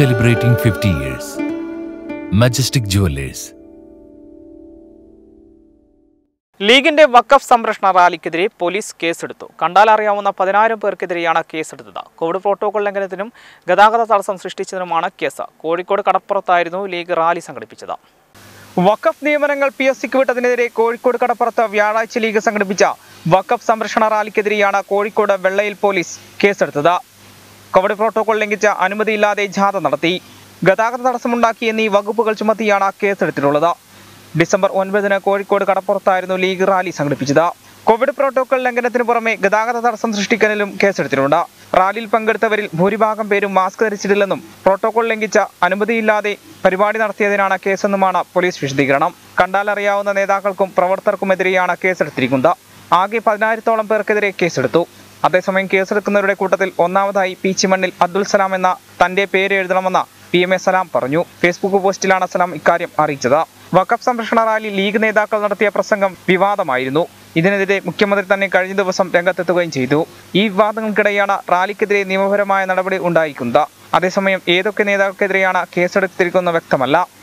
Celebrating 50 years. Majestic Jewelers. ലീഗിന്റെ വഖഫ് സംരക്ഷണ റാലിക്കെതിരെ police കേസെടുത്തു. കണ്ടാലറിയാവുന്ന 10,000 പേർക്കെതിരെയാണ് കേസെടുത്തത്. കോവിഡ് പ്രോട്ടോകോൾ ലംഘനത്തിനും ഗതാഗത തടസ്സം സൃഷ്ടിച്ചതിനുമാണ് കേസ്. കോഴിക്കോട് കടപ്പുറത്തായിരുന്നു ലീഗ് റാലി സംഘടിപ്പിച്ചത്. വഖഫ് നിയമനങ്ങൾ PSCക്ക് വിട്ടതിനെതിരെ കോഴിക്കോട് കടപ്പുറത്ത് വ്യാഴാഴ്ച ലീഗ് സംഘടിപ്പിച്ച വഖഫ് സംരക്ഷണ റാലിക്കെതിരെയാണ് കോഴിക്കോട് വെള്ളയിൽ പോലീസ് കേസെടുത്തത്. കോവിഡ് പ്രോട്ടോകോൾ ലംഘിച്ച അനുമതിയില്ലാതെ ജാഥ നടത്തി, ഗതാഗത തടസ്സമുണ്ടാക്കി എന്നീ വകുപ്പുകൾ ചുമത്തിയാണ് കേസെടുത്തിട്ടുള്ളത്. ഡിസംബർ 9-ന് കോഴിക്കോട് കടപ്പുറത്തായിരുന്നു ലീഗ് റാലി സംഘടിപ്പിച്ചത്. കോവിഡ് പ്രോട്ടോകോൾ ലംഘനത്തിന് പുറമെ ഗതാഗത തടസ്സം സൃഷ്ടിക്കലിലും കേസെടുത്തിട്ടുണ്ട്. റാലിയിൽ പങ്കെടുത്തവരിൽ ഭൂരിഭാഗം പേരും മാസ്ക് ധരിച്ചിട്ടില്ലെന്നും പ്രോട്ടോകോൾ ലംഘിച്ച അനുമതിയില്ലാതെ പരിപാടി നടത്തിയതിനാണ് കേസെന്നുമാണ് പോലീസ് വിശദീകരണം. കണ്ടാലറിയാവുന്ന നേതാക്കൾക്കും പ്രവർത്തകർക്കുമെതിരെയാണ് കേസെടുത്തിരിക്കുന്നത്. ആകെ 10,000-ഓളം പേർക്കെതിരെ കേസെടുത്തു. അതേസമയം കേസെടുക്കുന്നവരുടെ കൂട്ടത്തിൽ ഒന്നാമതായി പീച്ചിമണ്ണിൽ അബ്ദുൽ സലാം എന്ന തന്റെ പേര് എഴുതണമെന്ന് PMA സലാം പറഞ്ഞു. ഫേസ്ബുക്ക് പോസ്റ്റിലാണ് സലാം ഇക്കാര്യം അറിയിച്ചത്. വഖഫ് സംരക്ഷണ റാലി ലീഗ് നേതാക്കൾ നടത്തിയ പ്രസംഗം വിവാദമായിരുന്നു. ഇതിനെതിരെ മുഖ്യമന്ത്രി തന്നെ കഴിഞ്ഞ ദിവസം രംഗത്തെത്തുകയും ചെയ്തു. ഈ വിവാദങ്ങൾക്കിടെയാണ് റാലിക്കെതിരെ നിയമപരമായ നടപടി ഉണ്ടായിരിക്കുന്നത്. അതേസമയം ഏതൊക്കെ നേതാക്കൾക്കെതിരെയാണ് കേസെടുത്തിരിക്കുന്നത് വ്യക്തമല്ല.